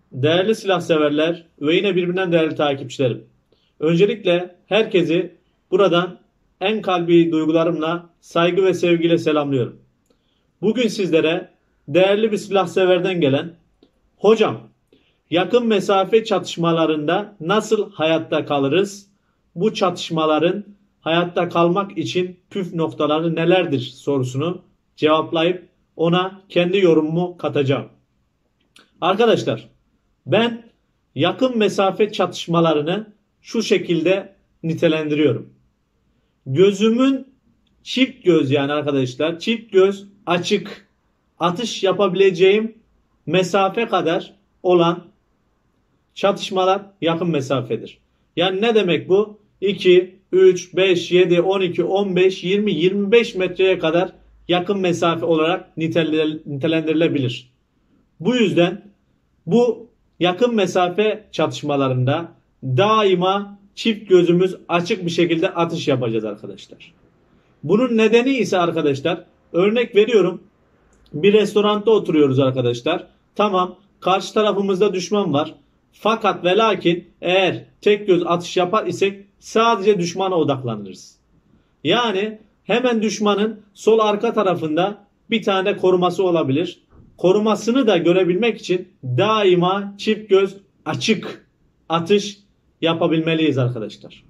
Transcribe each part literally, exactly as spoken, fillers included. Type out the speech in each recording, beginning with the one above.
Değerli silah severler ve yine birbirinden değerli takipçilerim. Öncelikle herkesi buradan en kalbi duygularımla, saygı ve sevgiyle selamlıyorum. Bugün sizlere değerli bir silah severden gelen, hocam yakın mesafe çatışmalarında nasıl hayatta kalırız? Bu çatışmaların hayatta kalmak için püf noktaları nelerdir sorusunu cevaplayıp ona kendi yorumumu katacağım. Arkadaşlar, ben yakın mesafe çatışmalarını şu şekilde nitelendiriyorum. Gözümün çift göz yani arkadaşlar çift göz açık atış yapabileceğim mesafe kadar olan çatışmalar yakın mesafedir. Yani ne demek bu? iki, üç, beş, yedi, on iki, on beş, yirmi, yirmi beş metreye kadar yakın mesafe olarak nitelendirilebilir. Bu yüzden bu yakın mesafe çatışmalarında daima çift gözümüz açık bir şekilde atış yapacağız arkadaşlar. Bunun nedeni ise arkadaşlar, örnek veriyorum, bir restoranda oturuyoruz arkadaşlar. Tamam, karşı tarafımızda düşman var. Fakat ve lakin eğer tek göz atış yapar isek sadece düşmana odaklanırız. Yani hemen düşmanın sol arka tarafında bir tane koruması olabilir. Korumasını da görebilmek için daima çift göz açık atış yapabilmeliyiz arkadaşlar.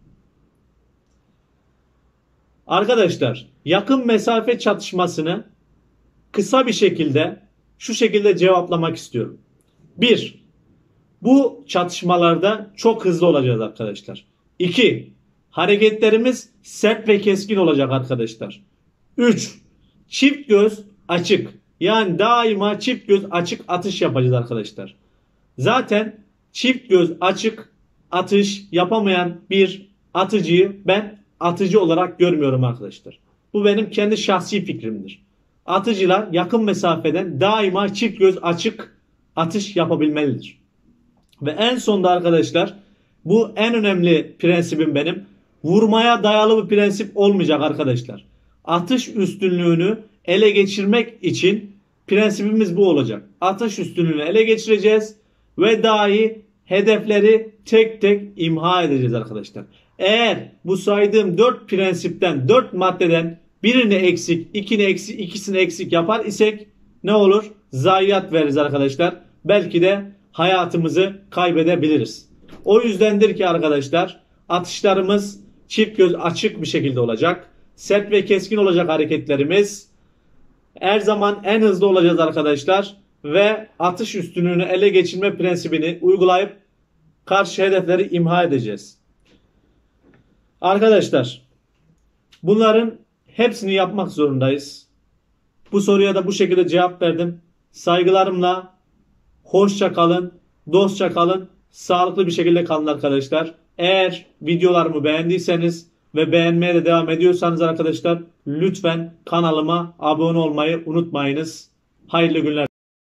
Arkadaşlar, yakın mesafe çatışmasını kısa bir şekilde şu şekilde cevaplamak istiyorum. bir. Bu çatışmalarda çok hızlı olacağız arkadaşlar. iki. Hareketlerimiz sert ve keskin olacak arkadaşlar. üç. Çift göz açık. Yani daima çift göz açık atış yapacağız arkadaşlar. Zaten çift göz açık atış yapamayan bir atıcıyı ben atıcı olarak görmüyorum arkadaşlar. Bu benim kendi şahsi fikrimdir. Atıcılar yakın mesafeden daima çift göz açık atış yapabilmelidir. Ve en sonda arkadaşlar, bu en önemli prensibim benim. Vurmaya dayalı bir prensip olmayacak arkadaşlar. Atış üstünlüğünü ele geçirmek için prensibimiz bu olacak. Atış üstünlüğünü ele geçireceğiz ve dahi hedefleri tek tek imha edeceğiz arkadaşlar. Eğer bu saydığım dört prensipten, dört maddeden birini eksik, ikini eksik, ikisini eksik yapar isek ne olur? Zayiat veririz arkadaşlar. Belki de hayatımızı kaybedebiliriz. O yüzdendir ki arkadaşlar, atışlarımız çift göz açık bir şekilde olacak. Sert ve keskin olacak hareketlerimiz. Her zaman en hızlı olacağız arkadaşlar. Ve atış üstünlüğünü ele geçirme prensibini uygulayıp karşı hedefleri imha edeceğiz. Arkadaşlar, bunların hepsini yapmak zorundayız. Bu soruya da bu şekilde cevap verdim. Saygılarımla hoşça kalın, dostça kalın, sağlıklı bir şekilde kalın arkadaşlar. Eğer videolarımı beğendiyseniz ve beğenmeye de devam ediyorsanız arkadaşlar, lütfen kanalıma abone olmayı unutmayınız. Hayırlı günler.